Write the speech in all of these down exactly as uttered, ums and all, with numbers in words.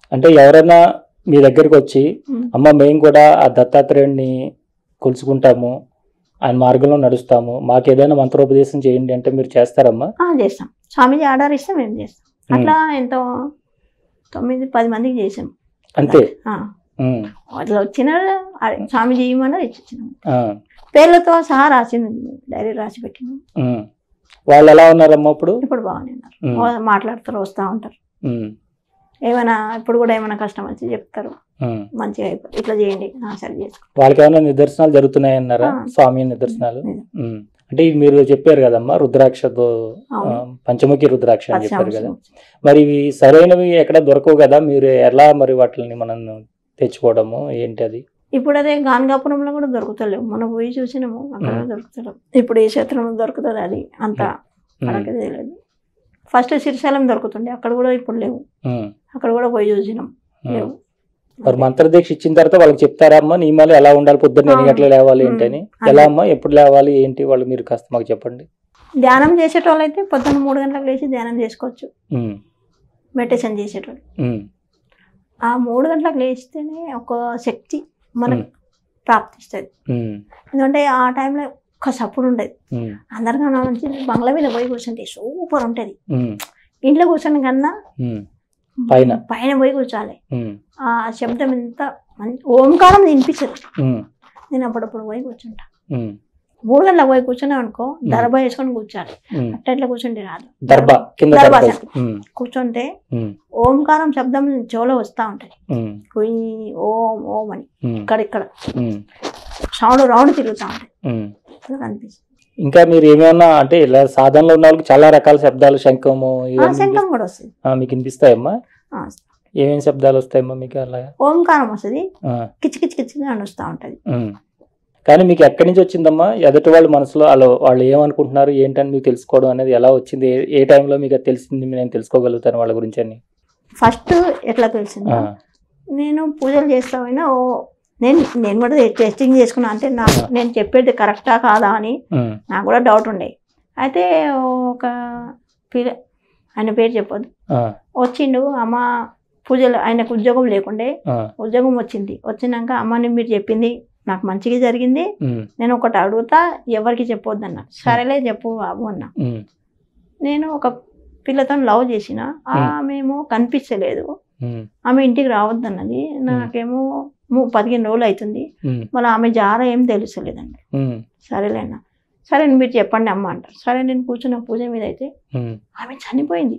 అంటే ఎవరైనా మీ దగ్గరికి వచ్చి అమ్మ మేము కూడా ఆ దత్తాత్రేయుడిని కొలుసుకుంటాము, ఆయన మార్గంలో నడుస్తాము, మాకు ఏదైనా మంత్రోపదేశం చేయండి అంటే మీరు చేస్తారమ్మా? చేస్తాం. స్వామీజీ ఆర్డర్ ఇస్తే మేము చేస్తాం. అట్లా ఎంతో తొమ్మిది పది మందికి చేసాం అంతే. అట్లా వచ్చిన స్వామీజీ ఇవ్వమన్నారు ఇచ్చినాం. పేర్లతో సహా రాసింది, డైరీ రాసి పెట్టినాం. వాళ్ళు ఎలా ఉన్నారమ్మా ఇప్పుడు? ఇప్పుడు బాగానే ఉన్నారు, మాట్లాడతారు, వస్తూ ఉంటారు. ఏమైనా ఇప్పుడు కూడా ఏమైనా కష్టం వచ్చి చెప్తారు, మంచిగా అయిపోతుంది, ఇట్లా చేయండి సరి చేసుకో. వాళ్ళకి ఏమైనా నిదర్శనాలు జరుగుతున్నాయన్నారా? స్వామి నిదర్శనాలు అంటే మీరు చెప్పారు కదమ్మా, రుద్రాక్షతో పంచముఖి రుద్రాక్ష అని చెప్పారు కదా, మరి ఇవి సరైనవి ఎక్కడ దొరకవు కదా, మీరు ఎలా మరి వాటిని మనం తెచ్చుకోవడము ఏంటి అది? ఇప్పుడు అదే గాన్గాపురంలో కూడా దొరుకుతలేవు, మనం పోయి చూసినాము, అక్కడ దొరుకుతలేవు. ఇప్పుడు ఏ క్షేత్రంలో దొరుకుతుంది అది అంతా మనకి తెలియదు. ఫస్ట్ శ్రీశైలం దొరుకుతుండే, అక్కడ కూడా ఇప్పుడు లేవు, అక్కడ కూడా పోయి చూసినాం లేవు. మరి మంత్రదీక్ష ఇచ్చిన తర్వాత వాళ్ళకి చెప్తారమ్మా నియమాలు ఎలా ఉండాలి, పొద్దున్న ఎన్ని గంటలు లేవాలి ఏంటని? ఎలా అమ్మా, ఎప్పుడు లేవాలి ఏంటి వాళ్ళు మీరు కాస్త మాకు చెప్పండి. ధ్యానం చేసేటోళ్ళు అయితే పొద్దున్న మూడు గంటలకు లేచి ధ్యానం చేసుకోవచ్చు, మెడిటేషన్ చేసేటోళ్ళు. ఆ మూడు గంటలకు లేస్తేనే ఒక శక్తి మనకు ప్రాప్తిస్తుంది. ఎందుకంటే ఆ టైంలో ఒక్క సప్పుడు ఉండేది, అందరికన్నా నుంచి బంగ్లా మీద పోయి కూర్చుంటే సూపర్ ఉంటుంది. ఇంట్లో కూర్చొని కన్నా పైన పైన పోయి కూర్చోాలి, ఆ శబ్దం ఎంత మంచి ఓంకారం వినిపించదు. నేను అప్పుడప్పుడు పోయి కూర్చుంటా, మూడు గంటలకు పోయి కూర్చున్నా అనుకో, దర్భ వేసుకొని కూర్చోాలి. అట్ట ఎట్లా కూర్చుంటే రాదు, కూర్చుంటే ఓంకారం శబ్దం చెవులో వస్తూ ఉంటుంది, ఓం ఓం అని ఇక్కడిక్కడ సౌండ్ రౌండ్ తిరుగుతూ ఉంటుంది అనిపిస్తుంది. ఇంకా మీరు ఏమైనా అంటే ఇలా సాధనలో ఉన్న వాళ్ళకి చాలా రకాల శబ్దాలు, శంఖము శంఖం కూడా వస్తుంది మీకు వినిపిస్తాయమ్మా? ఏమేమి శబ్దాలు వస్తాయమ్మా మీకు? అలాగా ఓంకారం వస్తుంది, కిచి కిచి కిచి అని వస్తూ ఉంటుంది. కానీ మీకు ఎక్కడి నుంచి వచ్చిందమ్మా? ఎదుటి వాళ్ళ మనసులో వాళ్ళు వాళ్ళు ఏమనుకుంటున్నారు ఏంటని మీకు తెలుసుకోవడం అనేది ఎలా వచ్చింది? ఏ టైంలో మీకు అది తెలిసింది, నేను తెలుసుకోగలుగుతాను వాళ్ళ గురించి అని? ఫస్ట్ ఎట్లా తెలిసింది, నేను పూజలు చేస్తామైనా ఓ నేను నేను కూడా టెస్టింగ్ చేసుకున్నా, అంటే నాకు నేను చెప్పేది కరెక్టా కాదా అని నాకు కూడా డౌట్ ఉండే. అయితే ఒక పిల్ల, ఆయన పేరు చెప్పొద్దు, వచ్చిండు. అమ్మ పూజలు, ఆయనకు ఉద్యోగం లేకుండే, ఉద్యోగం వచ్చింది. వచ్చినాక అమ్మని మీరు చెప్పింది నాకు మంచిగా జరిగింది, నేను ఒకటి అడుగుతా ఎవరికి చెప్పొద్దు అన్న. సరేలే చెప్పు బాబు అన్న. నేను ఒక పిల్లతో లవ్ చేసిన, ఆమెమో కనిపించలేదు, ఆమె ఇంటికి రావద్దన్నది. నాకేమో పదిహేను రోజులు అవుతుంది, మళ్ళీ ఆమె జార ఏం తెలుసలేదండి. సరేలేనా, సరే మీరు చెప్పండి అమ్మ అంటారు. సరే నేను కూర్చున్న పూజ మీద అయితే ఆమె చనిపోయింది.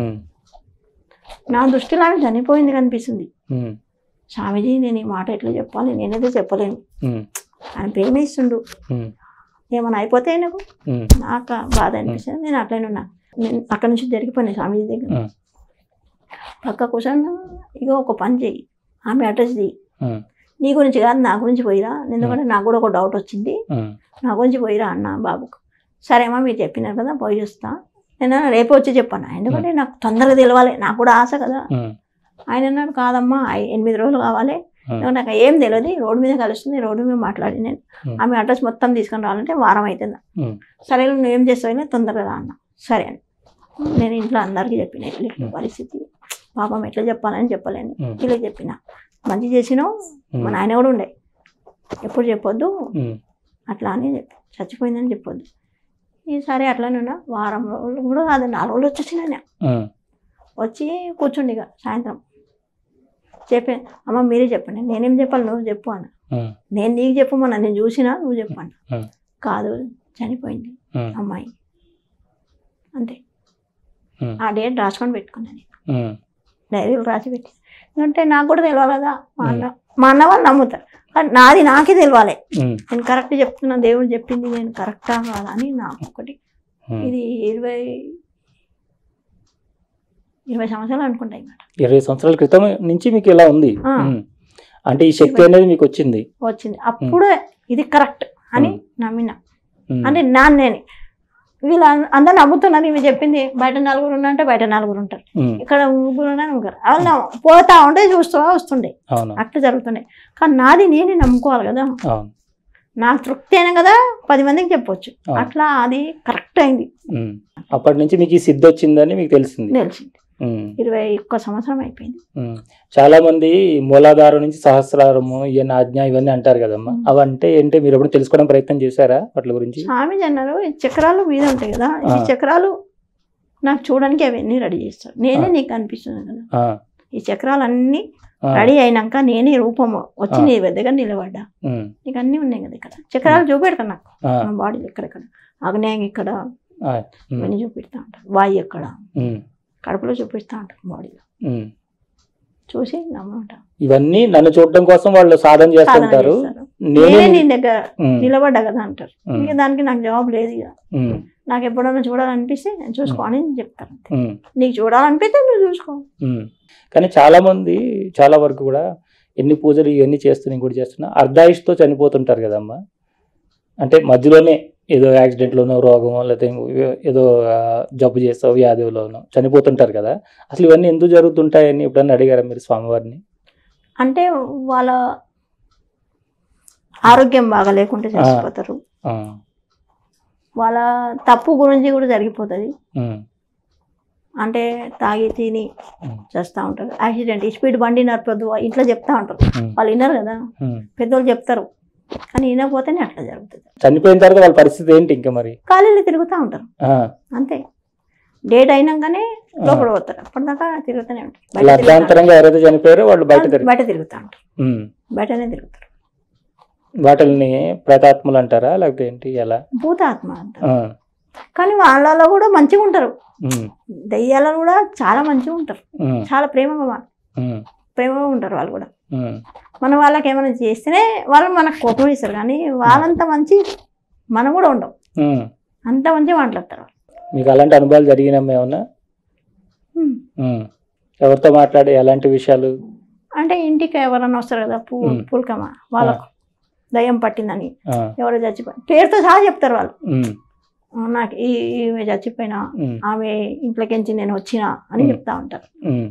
నా దృష్టిలో ఆమె చనిపోయింది కనిపిస్తుంది. స్వామీజీ నేను ఈ మాట ఎట్లా చెప్పాలి, నేనైతే చెప్పలేను, ఆయన ప్రేమిస్తుండు, ఏమైనా అయిపోతే నాకు నాకు బాధ అనిపిస్తుంది. నేను అట్లనే ఉన్నా. నేను అక్కడ నుంచి జరిగిపోయినా స్వామీజీ దగ్గర పక్క కూర్చొని, ఇక ఒక పని చెయ్యి, ఆమె అడ్రస్ చెయ్యి, నీ గురించి కాదు నా గురించి పోయిరా, ఎందుకంటే నాకు కూడా ఒక డౌట్ వచ్చింది, నా గురించి పోయిరా అన్న బాబుకు. సరేమ్మా మీరు చెప్పినారు కదా పోయి చూస్తా, నేను రేపు వచ్చి చెప్పాను, ఎందుకంటే నాకు తొందరగా తెలవాలి, నాకు కూడా ఆశ కదా. ఆయన అన్నాడు కాదమ్మా ఎనిమిది రోజులు కావాలి, నాకు ఏం తెలియదు, రోడ్డు మీద కలుస్తుంది, రోడ్డు మీద మాట్లాడి నేను ఆమె అడ్రస్ మొత్తం తీసుకొని రావాలంటే వారం అవుతుందా. సరే నువ్వు ఏం చేస్తావు తొందరగా అన్న. సరే అని నేను ఇంట్లో అందరికీ చెప్పిన, ఇట్లా పరిస్థితి పాపం ఎట్లా చెప్పాలని చెప్పలేను, ఇలా చెప్పిన. మంచి చేసినావు, మా నాయన కూడా ఉండే, ఎప్పుడు చెప్పొద్దు అట్లా అని చెప్పి, చచ్చిపోయిందని చెప్పొద్దు. సరే అట్లానే ఉన్నా, వారం రోజులు కూడా కాదు, నాలుగు రోజులు వచ్చేసినా. వచ్చి కూర్చుండి ఇక సాయంత్రం చెప్పి, అమ్మ మీరే చెప్పండి, నేనేం చెప్పాలి, నువ్వు చెప్పు అన్న. నేను నీకు చెప్పమన్నా, నేను చూసినా నువ్వు చెప్పన్న. కాదు చనిపోయింది అమ్మాయి అంతే. ఆ డేట్ రాసుకొని పెట్టుకున్నాను, డైరీలు రాసి పెట్టి. ఎందుకంటే నాకు కూడా తెలియాలి కదా, మా అన్న మా అన్న వాళ్ళు నమ్ముతారు, కానీ నాది నాకే తెలియాలి, నేను కరెక్ట్ చెప్తున్నా, దేవుడు చెప్పింది నేను కరెక్టా కాదా అని నాకు ఒకటి. ఇది ఇరవై ఇరవై సంవత్సరాలు అనుకుంటా, ఇరవై సంవత్సరాల క్రితం నుంచి మీకు ఇలా ఉంది అంటే ఈ శక్తి అనేది మీకు వచ్చింది వచ్చింది అప్పుడు ఇది కరెక్ట్ అని నమ్మిన. అంటే నా నేను వీళ్ళు అందరు నమ్ముతున్నారు, ఇవి చెప్పింది. బయట నలుగురు ఉన్నారంటే బయట నలుగురు ఉంటారు, ఇక్కడ ముగ్గురు ఉన్నారు ముగ్గురు, అలా పోతా ఉంటే చూస్తూ వస్తుండే, అట్లా జరుగుతుండే. కానీ నాది నేనే నమ్ముకోవాలి కదా, నాకు తృప్తి అయినా కదా పది మందికి చెప్పొచ్చు, అట్లా అది కరెక్ట్ అయింది. అప్పటి నుంచి మీకు ఈ సిద్ధి వచ్చిందని మీకు తెలిసింది. తెలిసింది ఉమ్, ఇరవై ఒక్క సంవత్సరం అయిపోయింది. ఉమ్. చాలా మంది మూలాధారం నుంచి సహస్రారము ఇవన్నీ ఆజ్ఞ ఇవన్నీ అంటారు కదమ్మా, అవంటే ఏంటి మీరు ఎప్పుడు తెలుసుకోవడం ప్రయత్నం చేశారా వాటి గురించి? స్వామిజీ అన్నారు ఈ చక్రాలు మీద ఉంటాయి కదా, ఈ ఆ. చక్రాలు నాకు చూడడానికి అవన్నీ రెడీ చేస్తారు. నేనే ఆ. నీకు అనిపిస్తుంది కదా, ఆ, ఈ చక్రాలన్నీ ఆ, రెడీ అయినాక నేనే రూపం వచ్చి ఆ. నీ దగ్గర నిలబడ్డా. ఉమ్, నీకు అన్నీ ఉన్నాయి కదా ఇక్కడ, చక్రాలు చూపెడతాను నాకు ఆ, నా బాడీలో ఎక్కడెక్కడ, ఆగ్నేయం ఇక్కడ ఆ, ఉమ్, ఇవన్నీ చూపిస్తా ఉంటారు, వాయు ఎక్కడ ఉమ్, కడుపులో చూపిస్తా ఉంటారు బాడీలో, ఉమ్. చూసి నమ్మంట ఇవన్నీ నన్ను చూడడం కోసం వాళ్ళు సాధన చేస్తుంటారు. నేనే నేనే నీ దగ్గర ఉమ్, నిలబడ్డా కదా అంటారు. ఉమ్, ఇక దానికి నాకు జవాబు లేదు. ఇక ఉమ్, నాకు ఎప్పుడైనా చూడాలనిపిస్తే నేను చూసుకో అని చెప్తాను. ఉమ్, నీకు చూడాలనిపిస్తే నువ్వు చూసుకో. ఉమ్. కానీ చాలా మంది చాలా వరకు కూడా ఎన్ని పూజలు ఇవన్నీ చేస్తున్నా ఇంకోటి చేస్తున్నా అర్ధాయుష్తో చనిపోతుంటారు కదమ్మా. అంటే మధ్యలోనే ఏదో యాక్సిడెంట్లోనో రోగమో లేకపోతే ఏదో ఆ, జబ్బు చేస్తావు వ్యాధిలోనో చనిపోతుంటారు కదా. అసలు ఇవన్నీ ఎందుకు జరుగుతుంటాయని ఎప్పుడన్నా అడిగారా మీరు స్వామివారిని? అంటే వాళ్ళ ఆరోగ్యం బాగా లేకుండా చచ్చిపోతారు. ఆ, వాళ్ళ తప్పు గురించి కూడా జరిగిపోతుంది. ఉమ్, అంటే తాగి తిని ఉమ్, చేస్తూ ఉంటారు. యాక్సిడెంట్ స్పీడ్ బండి నడపద్దు ఇంట్లో చెప్తా ఉంటారు. ఉమ్, వాళ్ళు విన్నారు కదా, ఉమ్. పెద్దోళ్ళు చెప్తారు. కానీ వినకపోతేనే అట్లా జరుగుతుంది. చనిపోయిన తర్వాత వాళ్ళ పరిస్థితి ఏంటి ఇంకా మరి? ఖాళీలు తిరుగుతూ ఉంటారు ఆ, అంతే. డేట్ అయినాకనే లోపల పోతారు. అప్పటిదాకా తిరుగుతూనే ఉంటారు. వాళ్ళ బయట తిరుగుతా అర్ధాంతరంగా ఎవరైతే చనిపోయారో వాళ్ళు బయట ఉంటారు. తిరిగి బయట తిరుగుతూ ఉంటారు. ఉమ్. బయటనే తిరుగుతారు. వాటిని ప్రేతాత్మలు అంటారా లేకపోతే ఏంటి ఎలా? భూతాత్మ అంటారు. ఆ, కానీ వాళ్ళలో కూడా మంచిగా ఉంటారు. ఉమ్, దయ్యాలలో కూడా చాలా మంచిగా ఉంటారు. ఉమ్, చాలా ప్రేమగా వా- ఉమ్, ప్రేమగా ఉంటారు వాళ్ళు కూడా. ఉమ్, మనం వాళ్ళకి ఏమైనా చేస్తేనే వాళ్ళు మనకు కోపం ఇస్తారు. కానీ వాళ్ళంత మంచి మనం కూడా ఉండం. ఉమ్. అంత మంచిగా మాట్లాడతారు వాళ్ళు. మీకు అలాంటి అనుభవాలు జరిగినామా ఏమన్నా? ఉమ్. ఉమ్. ఎవరితో మాట్లాడి ఎలాంటి విషయాలు? అంటే ఇంటికి ఎవరన్నా వస్తారు కదా, పూ ఉమ్. పుల్కమ్మ వాళ్ళకు దయ్యం పట్టిందని ఆ, ఎవరో చచ్చిపోయి పేరుతో సహా చెప్తారు వాళ్ళు. ఉమ్, ఆ, నాకు ఈ ఈమె చచ్చిపోయినా ఉమ్, ఆమె ఇంట్లోకించి నేను వచ్చినా అని ఉమ్. చెప్తా ఉంటారు. ఉమ్,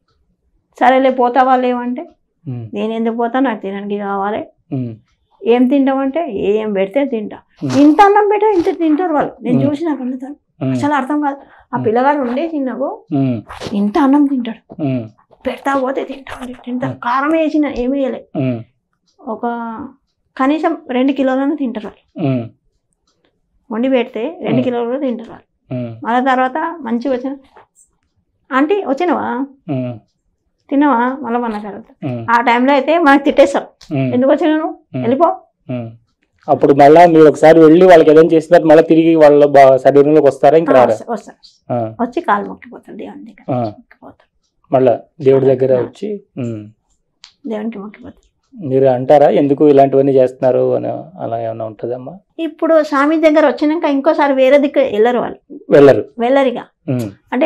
సరేలే పోతా వాళ్ళు ఏమంటే ఉమ్, నేను ఎందుకు పోతా, నాకు తినడానికి కావాలి. ఉమ్, ఏం తింటామంటే ఏం పెడితే తింటా. ఉమ్. ఇంత అన్నం పెట్టా ఇంత తింటారు వాళ్ళు. నేను ఉమ్. చూసి నాకు అందుతాను ఉమ్, అసలు అర్థం కాదు. ఆ ఉమ్. పిల్లగాడు ఉండే చిన్నకు ఉమ్, ఇంత అన్నం తింటాడు. ఉమ్, పెడతా పోతే తింటా తింటా. ఉమ్. కారం వేసిన ఏమి వేయలే. ఉమ్, ఒక కనీసం రెండు కిలోలను తింటారు వాళ్ళు. ఉమ్, వండి పెడితే రెండు ఉమ్. కిలోలు తింటారు వాళ్ళు. ఉమ్, మళ్ళీ తర్వాత మంచిగా వచ్చిన ఆంటీ వచ్చినవా ఉమ్, తిన్నావా మళ్ళీ మన తర్వాత ఉమ్, ఆ టైంలో అయితే మనకు తిట్టేస్తారు. ఉమ్, ఎందుకు వచ్చినావు ఉమ్. వెళ్ళిపో. ఉమ్. అప్పుడు మళ్ళా మీరు ఒకసారి వెళ్ళి వాళ్ళకి ఏదైనా చేసినారు మళ్ళీ తిరిగి వాళ్ళ బా- శరీరంలోకి వస్తారా ఇంకా రారా? వస్తారు వస్తారు. ఆ, వచ్చి కాలు మొక్కిపోతారు దేవుని దగ్గర. ఆ. మొక్కిపోతారు మళ్ళా దేవుడి దగ్గర వచ్చి ఉమ్. దేవునికి మొక్కిపోతారు. మీరు అంటారా ఎందుకు ఇలాంటివన్నీ చేస్తున్నారు అని? అలా ఏమైనా ఉంటుందమ్మా? ఇప్పుడు స్వామి దగ్గర వచ్చినాక ఇంకోసారి వేరే దిక్కు వెళ్ళరు వాళ్ళు. వెళ్ళరు. వెళ్ళరిగా ఉమ్, అంటే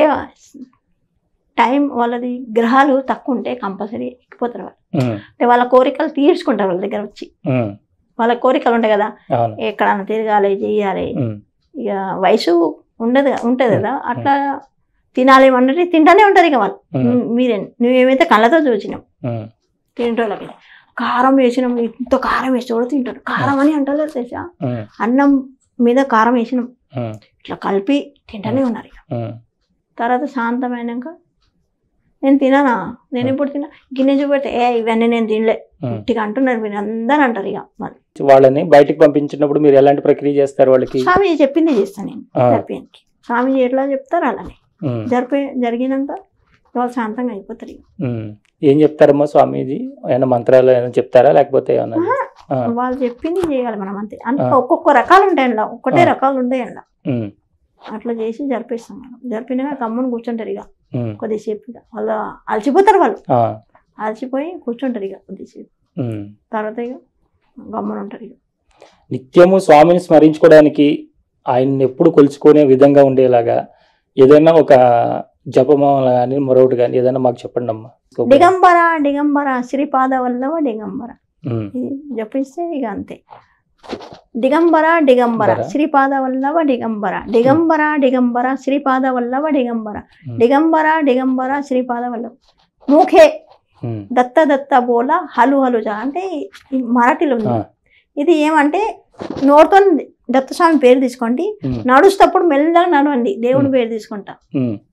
టైం వాళ్ళది గ్రహాలు తక్కువ ఉంటే కంపల్సరీ ఎక్కిపోతారు వాళ్ళు. ఉమ్, అంటే వాళ్ళ కోరికలు తీర్చుకుంటారు వాళ్ళ దగ్గర వచ్చి. ఉమ్, వాళ్ళ కోరికలు ఉంటాయి కదా, అవును. ఎక్కడన్నా తిరగాలి చెయ్యాలి. ఉమ్, ఇక వయసు ఉండదు ఉంటుంది కదా, అట్లా తినాలి అన్నట్టు తింటానే ఉంటారు ఇక వాళ్ళు. ఉమ్, మీరే నువ్వేమైతే కళ్ళతో చూసినావు ఉమ్, తింటోళ్ళకి కారం వేసినాం, ఇంత కారం వేసి కూడా తింటాడు. కారం అని అంటలేదు తెలుసా, ఉమ్, అన్నం మీద కారం వేసినాం ఉమ్, ఇట్లా కలిపి తింటానే ఉన్నారు. ఇక ఉమ్, తర్వాత శాంతమైనాక నేను తినానా, నేను ఇప్పుడు తిన్నా గిన్నె చూపెడితే ఏ ఇవన్నీ నేను తినలే ఉమ్. గట్టిగా అంటున్నారు. మీరు అందరూ అంటారు ఇక మరి. వాళ్ళని బయటికి పంపించినప్పుడు మీరు ఎలాంటి ప్రక్రియ చేస్తారు వాళ్ళకి? స్వామి చెప్పింది చేస్తాను నేను ఆ. జరిపేయడానికి. స్వామి ఎట్లా చెప్తారు అలానే ఉమ్, జరిపే జరిగినాక వాళ్ళు శాంతంగా అయిపోతారు ఇక. ఉమ్. ఏం చెప్తారమ్మా స్వామీజీ? ఏమైనా మంత్రాలు ఏమైనా చెప్తారా లేకపోతే ఏమన్నా? ఆ, వాళ్ళు చెప్పింది చేయాలి మనం అంతే. అంటే ఆ. ఒక్కొక్క రకాలు ఉంటాయి అందులో, ఒక్కటే ఆ. రకాలు ఉంటాయి అందులో. ఉమ్, అట్లా చేసి జరిపిస్తాం మనం. జరిపినాక గమ్మున కూర్చుంటారు ఇక ఉమ్, కొద్దిసేపు. ఇక వాళ్ళు అలసిపోతారు, వాళ్ళు ఆ, అలసిపోయి కూర్చుంటారు ఇక కొద్దిసేపు. ఉమ్. తర్వాత ఇక గమ్మున ఉంటారు ఇక. నిత్యము స్వామిని స్మరించుకోవడానికి ఆయన్ని ఎప్పుడు కొలుచుకునే విధంగా ఉండేలాగా ఏదైనా ఒక జపమాల కానీ మరొకటి కానీ ఏదైనా మాకు చెప్పండి అమ్మా. దిగంబర దిగంబర శ్రీపాద వల్లవ దిగంబర ఉమ్, ఇది జపిస్తే ఇక అంతే. దిగంబర దిగంబర బర. శ్రీపాద వల్లవ దిగంబర దిగంబర దిగంబర శ్రీపాద వల్లవ దిగంబర ఉమ్, దిగంబర దిగంబర శ్రీపాద వల్లవ. మూఖే ఉమ్, దత్త దత్త బోల హలు హలు జా అంటే ఈ మరాఠీలో ఉంది. ఆ, ఇది ఏమంటే నోటితో దత్తస్వామి పేరు తీసుకోండి, ఉమ్, నడుస్తప్పుడు మెల్లగా నడవండి, దేవుని పేరు తీసుకుంటా. ఉమ్,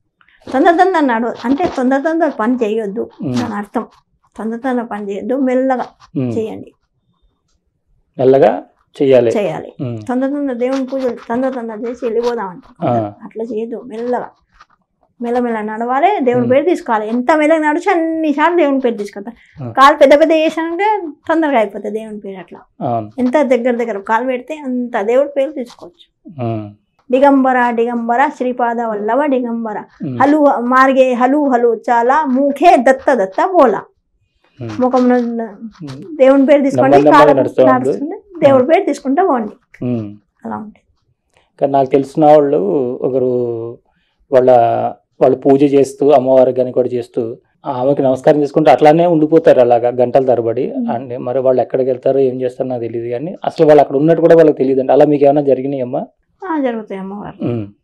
తొందర తొందర నడు అంటే తొందర తొందర పని చేయొద్దు దాని అర్థం. తొందర తొందర పని చేయొద్దు, మెల్లగా చేయండి, మెల్లగా చేయాలి చేయాలి. తొందర తొందర దేవుని పూజలు తొందర తొందర చేసి వెళ్ళిపోదామంట. అట్లా చేయొద్దు, మెల్లగా మెల్లమెల్ల నడవాలి, దేవుని పేరు తీసుకోవాలి. ఎంత మెల్లగా నడిచి అన్నిసార్లు దేవుని పేరు తీసుకుంటారు. కాలు పెద్ద పెద్ద చేసానంటే తొందరగా అయిపోతుంది దేవుని పేరు. అట్లా ఎంత దగ్గర దగ్గర కాలు పెడితే అంత దేవుడి పేరు తీసుకోవచ్చు. దిగంబర దిగంబర శ్రీపాద వల్లవ దిగంబర హలు మార్గే హలు హలు చాలా మూఖే దత్త దత్త బోలా. ముఖం దేవుని పేరు తీసుకోండి, కాలు నడుస్తుంది, దేవుడి పేరు తీసుకుంటే బాగుంది. అలా ఉంటుంది. కానీ నాకు తెలిసిన వాళ్ళు ఒకరు వాళ్ళ వాళ్ళు పూజ చేస్తూ అమ్మవారికి కానీ కూడా చేస్తూ ఆమెకి నమస్కారం చేసుకుంటూ అట్లానే ఉండిపోతారు అలాగా గంటల తరబడి. అంటే మరి వాళ్ళు ఎక్కడికి వెళ్తారో ఏం చేస్తారో నాకు తెలియదు, కానీ అసలు వాళ్ళు అక్కడ ఉన్నట్టు కూడా వాళ్ళకి తెలియదు అండి. అలా మీకు ఏమైనా జరిగినాయమ్మా? జరుగుతాయి అమ్మవారు.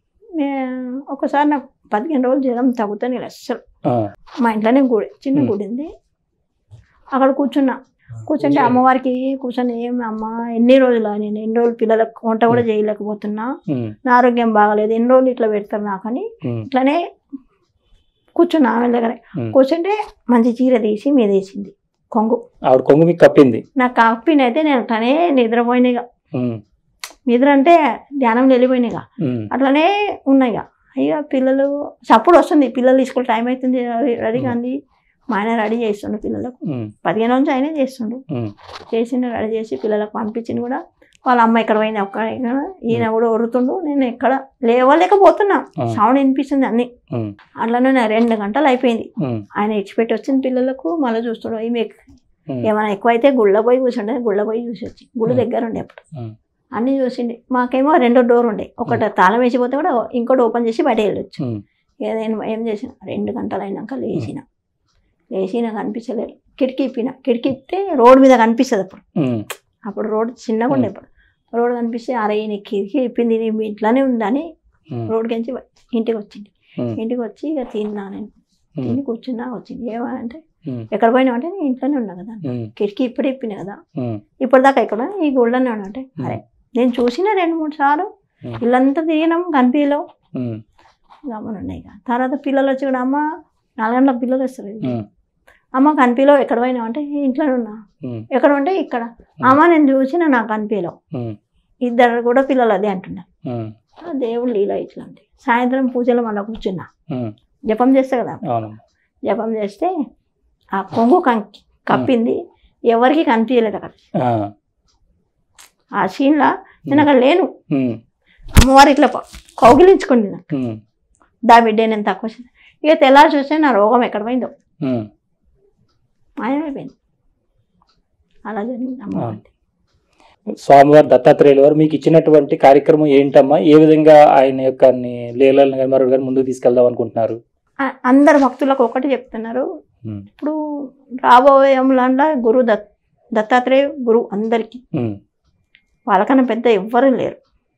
ఒకసారి నాకు పదిహేను రోజులు జ్వరం తగ్గుతాను అస్సలు. మా ఇంట్లోనే గుడి, చిన్న గుడి ఉంది, అక్కడ కూర్చున్నా. కూర్చుంటే అమ్మవారికి కూర్చొని ఏమి అమ్మ ఎన్ని రోజులు నేను ఎన్ని రోజులు పిల్లలకు వంట కూడా చేయలేకపోతున్నా, నా ఆరోగ్యం బాగలేదు, ఎన్ని రోజులు ఇట్లా పెడతారు నాకని ఇట్లానే కూర్చున్నా. ఆమె దగ్గర కూర్చుంటే మంచి చీర తీసి మీద వేసింది, కొంగు. ఆవిడ కొంగు మీకు కప్పింది? నాకు కప్పినైతే నేను అట్లానే నిద్రపోయినాయిగా. నిద్ర అంటే ధ్యానం వెళ్ళిపోయినాయిగా, అట్లనే ఉన్నాయిగా. అయ్యా పిల్లలు చప్పుడు వస్తుంది, పిల్లలు స్కూల్ టైం అవుతుంది, రెడీ కానీ మా ఆయన రెడీ చేస్తుండు పిల్లలకు. పదిహేను నుంచి ఆయనే చేస్తుండు. చేసిండు, రెడీ చేసి పిల్లలకు పంపించింది కూడా. వాళ్ళ అమ్మ ఇక్కడ పోయింది ఒక్క, ఈయన కూడా ఒరుతుండు, నేను ఎక్కడ లేవలేకపోతున్నా, సౌండ్ వినిపిస్తుంది అన్ని. అట్లనే రెండు గంటలు అయిపోయింది. ఆయన ఇచ్చిపెట్టి వచ్చింది పిల్లలకు, మళ్ళీ చూస్తుండు. ఈమె ఏమైనా ఎక్కువైతే గుళ్ళ పోయి కూర్చుండే, గుళ్ళ పోయి చూసి వచ్చి గుడి దగ్గర ఉండే అప్పుడు అన్నీ చూసిండి. మాకేమో రెండో డోర్ ఉండే, ఒకటి తాళం వేసిపోతే కూడా ఇంకోటి ఓపెన్ చేసి బయట వెళ్ళొచ్చు. ఏదైనా ఏం చేసిన రెండు గంటలు అయినాక లేచిన లేచి నాకు కనిపించలేదు. కిటికీ ఇప్పిన, కిటికీ ఇప్పితే రోడ్డు మీద కనిపిస్తుంది. అప్పుడు అప్పుడు రోడ్ చిన్నగా ఉండే, అప్పుడు రోడ్ కనిపిస్తే అరే నీకు కిటికీ ఇప్పింది మీ ఇంట్లోనే ఉందని రోడ్కి నుంచి ఇంటికి వచ్చింది. ఇంటికి వచ్చి ఇక తిన్నా, నేను తిని కూర్చున్నా. వచ్చింది ఏమంటే ఎక్కడ పోయినా అంటే నేను ఇంట్లోనే ఉన్నా కదా, కిటికీ ఇప్పుడే ఇప్పిన కదా, ఇప్పటిదాకా ఇక్కడ ఈ గుళ్ళనే ఉన్నా అంటే అరే నేను చూసిన రెండు మూడు సార్లు ఇల్లంతా తిరిగినాం కనిపించలేవు, గమనున్నాయి. తర్వాత పిల్లలు వచ్చి కూడా అమ్మ నాలుగు గంటల పిల్లలు వస్తారు, అమ్మ కనిపించలేవు ఎక్కడ పోయినావు అంటే ఇంట్లోనే ఉన్నా, ఎక్కడ ఉంటే ఇక్కడ, అమ్మ నేను చూసిన నాకు కనిపించలేవు. ఇద్దరు కూడా పిల్లలు అదే అంటున్నారు. దేవుడు లీల ఇట్లాంటి. సాయంత్రం పూజలో మళ్ళీ కూర్చున్నా, జపం చేస్తా కదా, జపం చేస్తే ఆ కొంగు కప్పింది, ఎవరికి కనిపించలేదు అక్కడ. ఆ సీన్లా నేను అక్కడ లేను, అమ్మవారు ఇట్లా కౌగిలించుకోండి నాకు, దా బిడ్డే నేను తక్కువ. ఇక తెల్లారి చూస్తే నా రోగం ఎక్కడ పోయిందో మాయమైపోయింది. అలా జరిగింది అమ్మవారి. స్వామివారి దత్తాత్రేయుల వారు మీకు ఇచ్చినటువంటి కార్యక్రమం ఏంటమ్మా? ఏ విధంగా ఆయన యొక్క లీలలను కానీ మరొకటి కానీ ముందుకు తీసుకెళ్దాం అనుకుంటున్నారు? అందరు భక్తులకు ఒకటి చెప్తున్నారు, ఇప్పుడు రాబోయేంలో గురు దత్ దత్తాత్రేయ గురువు అందరికి, వాళ్ళకన్నా పెద్ద ఎవ్వరూ లేరు.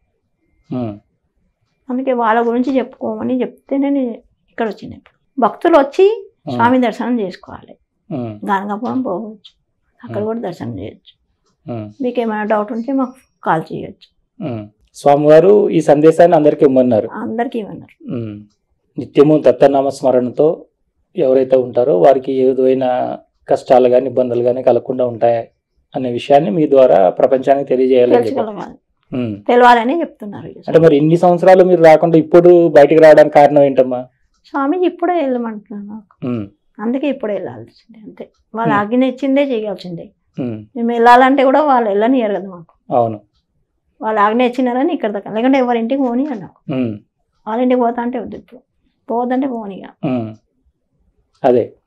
అందుకే వాళ్ళ గురించి చెప్పుకోమని చెప్తే నేను ఇక్కడ వచ్చింది. భక్తులు వచ్చి స్వామి దర్శనం చేసుకోవాలి, గానగాపురం పోవచ్చు, అక్కడ కూడా దర్శనం చేయొచ్చు. మీకు ఏమైనా డౌట్ ఉంటే మాకు కాల్ చేయొచ్చు. స్వామివారు ఈ సందేశాన్ని అందరికీ ఇవ్వమన్నారు. అందరికీ ఇవ్వన్నారు. నిత్యము దత్తనామ స్మరణతో ఎవరైతే ఉంటారో వారికి ఏ విధమైన కష్టాలు కానీ ఇబ్బందులు కానీ కలగకుండా ఉంటాయి అనే విషయాన్ని మీ ద్వారా ప్రపంచానికి తెలియజేయాలని తెలవాలని చెప్తున్నారు. అంటే మరి ఇన్ని సంవత్సరాలు మీరు రాకుండా ఇప్పుడు బయటకు రావడానికి కారణం ఏంటమ్మా? స్వామిజీ ఇప్పుడే వెళ్ళమంటున్నాను నాకు, అందుకే ఇప్పుడే వెళ్ళాల్సిందే. అంతే, వాళ్ళు ఆజ్ఞ ఇచ్చిందే చేయాల్సిందే. మేము వెళ్ళాలంటే కూడా వాళ్ళు వెళ్ళనియరు కదా మాకు. అవును, వాళ్ళు ఆజ్ఞ ఇచ్చినారని ఇక్కడ దాకా, లేకుంటే ఎవరింటికి పోనీ అన్నాకు. వాళ్ళ ఇంటికి పోతా అంటే వద్దు, ఇప్పుడు పోవద్దంటే పోనీగా. అదే